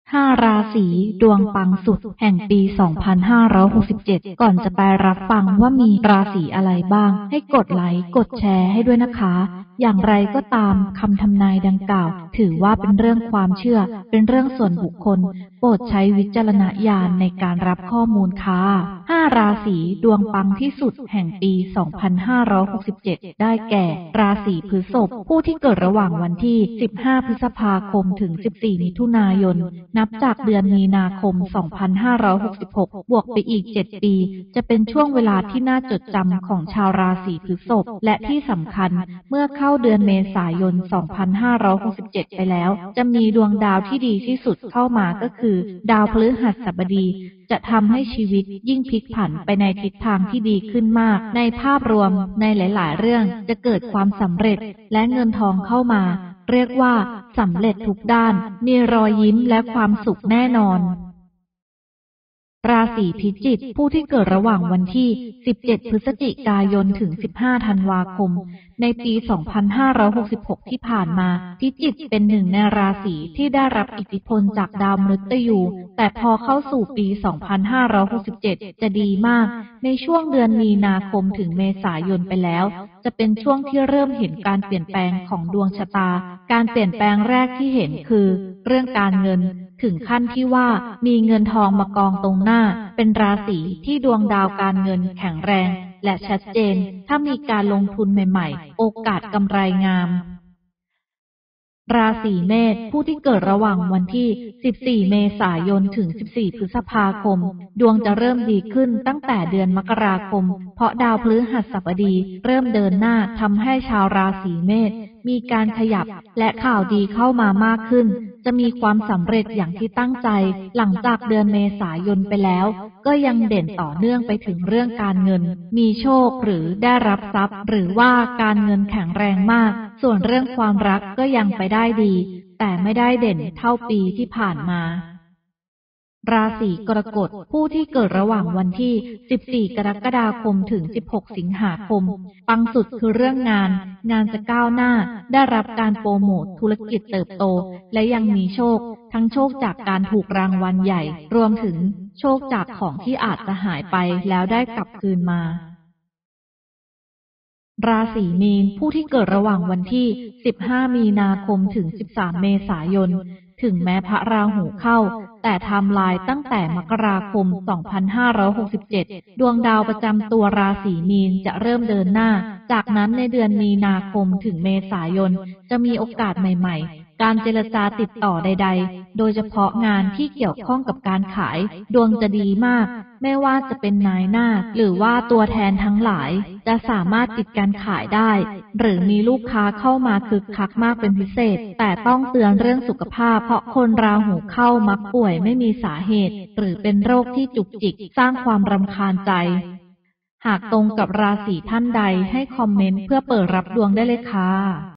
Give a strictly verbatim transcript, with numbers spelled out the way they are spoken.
ห้า ราศีดวงปังสุดแห่งปี สองพันห้าร้อยหกสิบเจ็ด ก่อนจะไปรับฟังว่ามีราศีอะไรบ้าง ให้กดไลค์ กดแชร์ให้ด้วยนะคะ อย่างไรก็ตามคำทำนายดังกล่าวถือว่าเป็นเรื่องความเชื่อ เป็นเรื่องส่วนบุคคล โปรดใช้วิจารณญาณในการรับข้อมูลค่ะ ห้า ราศีดวงปังที่สุดแห่งปี สองพันห้าร้อยหกสิบเจ็ด ได้แก่ ราศีพฤษภ ผู้ที่เกิดระหว่างวันที่ สิบห้า พฤษภาคม ถึง สิบสี่ มิถุนายน นับจากเดือนมีนาคม สองพันห้าร้อยหกสิบหก บวกไปอีก เจ็ด ปี จะเป็นช่วงเวลาที่น่าจดจำของชาวราศีพฤษภ และที่สำคัญเมื่อเข้าเดือนเมษายน สองพันห้าร้อยหกสิบเจ็ด ไปแล้ว จะมีดวงดาวที่ดีที่สุดเข้ามาก็คือ ดาวพฤหัสบดี จะทำให้ชีวิตยิ่งพลิกผันไปในทิศทางที่ดีขึ้นมาก ในภาพรวมในหลาย ๆ เรื่องจะเกิดความสำเร็จและเงินทองเข้ามา เรียกว่าสำเร็จทุกด้าน มีรอยยิ้มและความสุขแน่นอน ราศีพิจิก ผู้ที่เกิดระหว่างวันที่ สิบเจ็ด พฤศจิกายน ถึง สิบห้า ธันวาคม ในปี สองพันห้าร้อยหกสิบหก ที่ผ่านมา พิจิกเป็นหนึ่งในราศีที่ได้รับอิทธิพลจากดาวมฤตยู แต่พอเข้าสู่ปี สองพันห้าร้อยหกสิบเจ็ด จะดีมาก ในช่วงเดือนมีนาคมถึงเมษายนไปแล้ว จะเป็นช่วงที่เริ่มเห็นการเปลี่ยนแปลงของดวงชะตา การเปลี่ยนแปลงแรกที่เห็นคือ เรื่องการเงิน ถึงขั้นที่ว่ามีเงินทองมากองตรงหน้า เป็นราศีที่ดวงดาวการเงินแข็งแรงและชัดเจน ถ้ามีการลงทุนใหม่ๆ โอกาสกำไรงาม ราศีเมษ ผู้ที่เกิดระหว่างวันที่ สิบสี่ เมษายน ถึง สิบสี่ พฤษภาคม ดวงจะเริ่มดีขึ้นตั้งแต่เดือนมกราคม เพราะดาวพฤหัสบดีเริ่มเดินหน้าทำให้ชาวราศีเมษมีการขยับและข่าวดีเข้ามามากขึ้น จะมีความสำเร็จอย่างที่ตั้งใจ หลังจากเดือนเมษายนไปแล้ว ก็ยังเด่นต่อเนื่องไปถึงเรื่องการเงิน มีโชคหรือได้รับทรัพย์ หรือว่าการเงินแข็งแรงมาก ส่วนเรื่องความรักก็ยังไปได้ดี แต่ไม่ได้เด่นเท่าปีที่ผ่านมา ราศีกรกฎ ผู้ที่เกิดระหว่างวันที่ สิบสี่ กรกฎาคม ถึง สิบหก สิงหาคม ปังสุดคือเรื่องงาน งานจะก้าวหน้า ได้รับการโปรโมทธุรกิจเติบโต และยังมีโชค ทั้งโชคจากการถูกรางวัลใหญ่ รวมถึงโชคจากของที่อาจจะหายไปแล้วได้กลับคืนมา ราศีมีน ผู้ที่เกิดระหว่างวันที่ สิบห้า มีนาคม ถึง สิบสาม เมษายน ถึงแม้พระราหูเข้า แต่ไทม์ไลน์ตั้งแต่มกราคม สองพันห้าร้อยหกสิบเจ็ด ดวงดาวประจำตัวราศีมีนจะเริ่มเดินหน้า จากนั้นในเดือนมีนาคมถึงเมษายน จะมีโอกาสใหม่ๆ การเจรจาติดต่อใดๆ โดยเฉพาะงานที่เกี่ยวข้องกับการขาย ดวงจะดีมาก ไม่ว่าจะเป็นนายหน้า หรือว่าตัวแทนทั้งหลาย จะสามารถปิดการขายได้ หรือมีลูกค้าเข้ามาคึกคักมากเป็นพิเศษ แต่ต้องเตือนเรื่องสุขภาพ เพราะคนราหูเข้ามักป่วยไม่มีสาเหตุ หรือเป็นโรคที่จุกจิกสร้างความรำคาญใจ หากตรงกับราศีท่านใดให้คอมเมนต์เพื่อเปิดรับดวงได้เลยค่ะ